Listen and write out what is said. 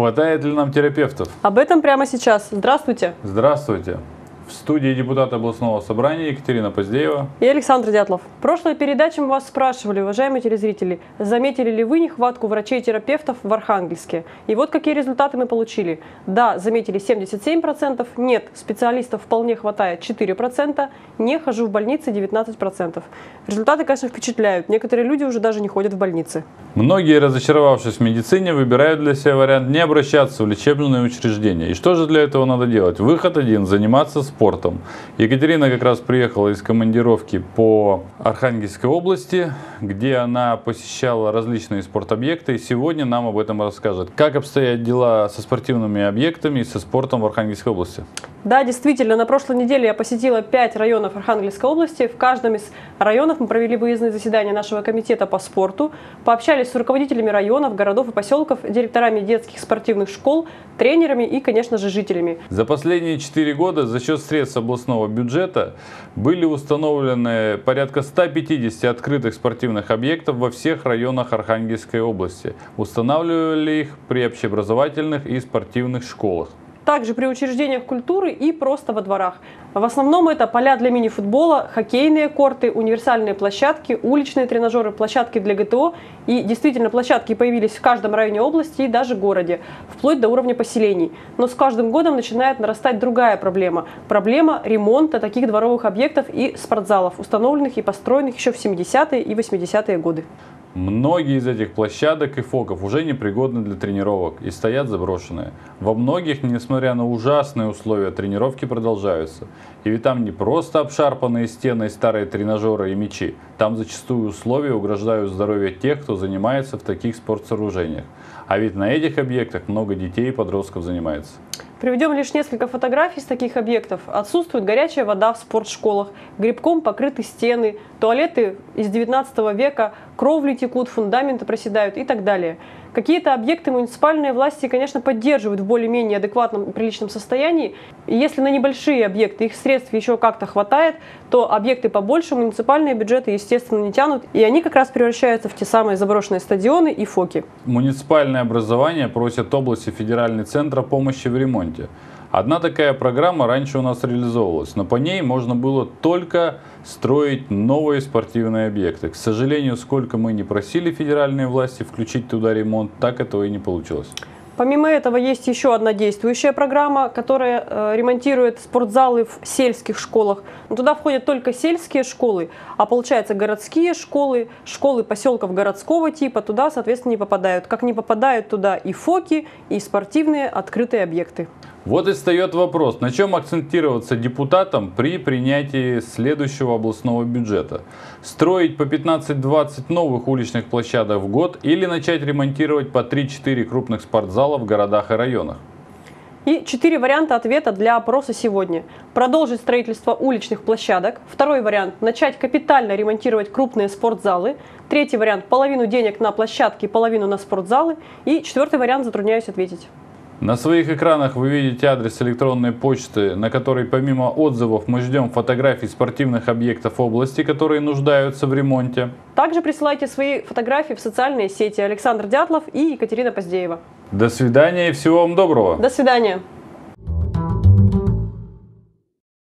хватает ли нам терапевтов? Об этом прямо сейчас. Здравствуйте. Здравствуйте. В студии депутата областного собрания Екатерина Поздеева И Александр Дятлов. В прошлой передаче мы вас спрашивали, уважаемые телезрители, заметили ли вы нехватку врачей-терапевтов в Архангельске? И вот какие результаты мы получили. Да, заметили 77%, нет, специалистов вполне хватает 4%, не хожу в больнице 19%. Результаты, конечно, впечатляют. Некоторые люди уже даже не ходят в больницы. Многие, разочаровавшись в медицине, выбирают для себя вариант не обращаться в лечебные учреждения. И что же для этого надо делать? Выход один – заниматься спортом. Екатерина как раз приехала из командировки по Архангельской области, где она посещала различные спортобъекты. И сегодня нам об этом расскажет. Как обстоят дела со спортивными объектами и со спортом в Архангельской области? Да, действительно, на прошлой неделе я посетила 5 районов Архангельской области. В каждом из районов мы провели выездные заседания нашего комитета по спорту, пообщались с руководителями районов, городов и поселков, директорами детских спортивных школ, тренерами и, конечно же, жителями. За последние 4 года за счет средств областного бюджета были установлены порядка 150 открытых спортивных объектов во всех районах Архангельской области. Устанавливали их при общеобразовательных и спортивных школах. Также при учреждениях культуры и просто во дворах. В основном это поля для мини-футбола, хоккейные корты, универсальные площадки, уличные тренажеры, площадки для ГТО. И действительно, площадки появились в каждом районе области и даже городе, вплоть до уровня поселений. Но с каждым годом начинает нарастать другая проблема. Проблема ремонта таких дворовых объектов и спортзалов, установленных и построенных еще в 70-е и 80-е годы. Многие из этих площадок и фоков уже непригодны для тренировок и стоят заброшенные. Во многих, несмотря на ужасные условия, тренировки продолжаются. И ведь там не просто обшарпанные стены и старые тренажеры и мячи. Там зачастую условия угрожают здоровью тех, кто занимается в таких спортсооружениях. А ведь на этих объектах много детей и подростков занимается. Приведем лишь несколько фотографий с таких объектов. Отсутствует горячая вода в спортшколах, грибком покрыты стены, туалеты из 19 века, кровли текут, фундаменты проседают и так далее. Какие-то объекты муниципальные власти, конечно, поддерживают в более-менее адекватном и приличном состоянии. И если на небольшие объекты их средств еще как-то хватает, то объекты побольше муниципальные бюджеты, естественно, не тянут. И они как раз превращаются в те самые заброшенные стадионы и фоки. Муниципальное образование просит области федеральный центр о помощи в ремонте. Одна такая программа раньше у нас реализовывалась, но по ней можно было только строить новые спортивные объекты. К сожалению, сколько мы не просили федеральные власти включить туда ремонт, так этого и не получилось. Помимо этого есть еще одна действующая программа, которая ремонтирует спортзалы в сельских школах. Но туда входят только сельские школы, а получается городские школы, школы поселков городского типа туда, соответственно, не попадают. Как не попадают туда и фоки, и спортивные открытые объекты. Вот и встает вопрос, на чем акцентироваться депутатам при принятии следующего областного бюджета. Строить по 15-20 новых уличных площадок в год или начать ремонтировать по 3-4 крупных спортзала в городах и районах? И 4 варианта ответа для опроса сегодня. Продолжить строительство уличных площадок. Второй вариант – начать капитально ремонтировать крупные спортзалы. Третий вариант – половину денег на площадки, половину на спортзалы. И четвертый вариант затрудняюсь ответить. На своих экранах вы видите адрес электронной почты, на который помимо отзывов мы ждем фотографий спортивных объектов области, которые нуждаются в ремонте. Также присылайте свои фотографии в социальные сети. Александр Дятлов и Екатерина Поздеева. До свидания и всего вам доброго. До свидания.